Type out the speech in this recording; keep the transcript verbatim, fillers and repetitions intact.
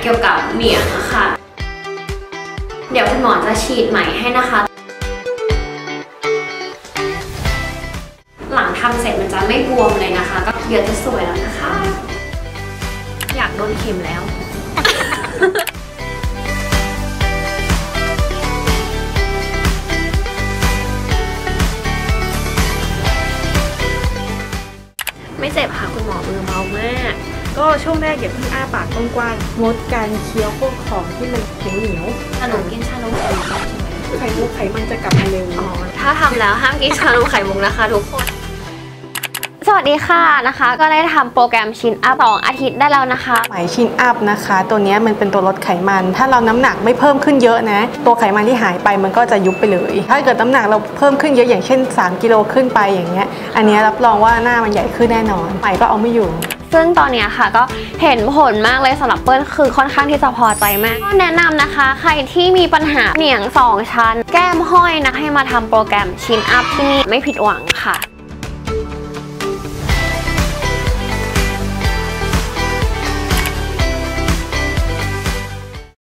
เกี่ยวกับเหนียงนะคะเดี๋ยวคุณหมอจะฉีดไหมให้นะคะหลังทำเสร็จมันจะไม่บวมเลยนะคะก็เดี๋ยวจะสวยแล้วนะคะอยากโดนเข็มแล้วไม่เจ็บค่ะคุณหมอมือเบามากก็ช่วงแรกอย่าเพิ่งอ้าปากกว้างๆงดการเคี้ยวพวกของที่มันเหนียวขนมกินชานมไข่มุกใช่ไหมไข่มุกไขมันจะกลับมาเร็วอ๋อถ้าทำแล้วห้ามกินชานมไข่มุกนะคะทุกคนสวัสดีค่ะนะคะก็ได้ทำโปรแกรมชินอัพสองอาทิตย์ได้แล้วนะคะไหมชินอัพนะคะตัวนี้มันเป็นตัวลดไขมันถ้าเราน้ำหนักไม่เพิ่มขึ้นเยอะนะตัวไขมันที่หายไปมันก็จะยุบไปเลยถ้าเกิดน้ำหนักเราเพิ่มขึ้นเยอะอย่างเช่นสามกิโลขึ้นไปอย่างเงี้ยอันนี้รับรองว่าหน้ามันใหญ่ขึ้นแน่นอนไหมก็เอาไม่อยู่ซึ่งตอนนี้ค่ะก็เห็นผลมากเลยสำหรับเปิ้ลคือค่อนข้างที่จะพอใจมากก็แนะนำนะคะใครที่มีปัญหาเหนียงสองชั้นแก้มห้อยนะให้มาทำโปรแกรมชินอัพที่นี่ไม่ผิดหวังค่ะ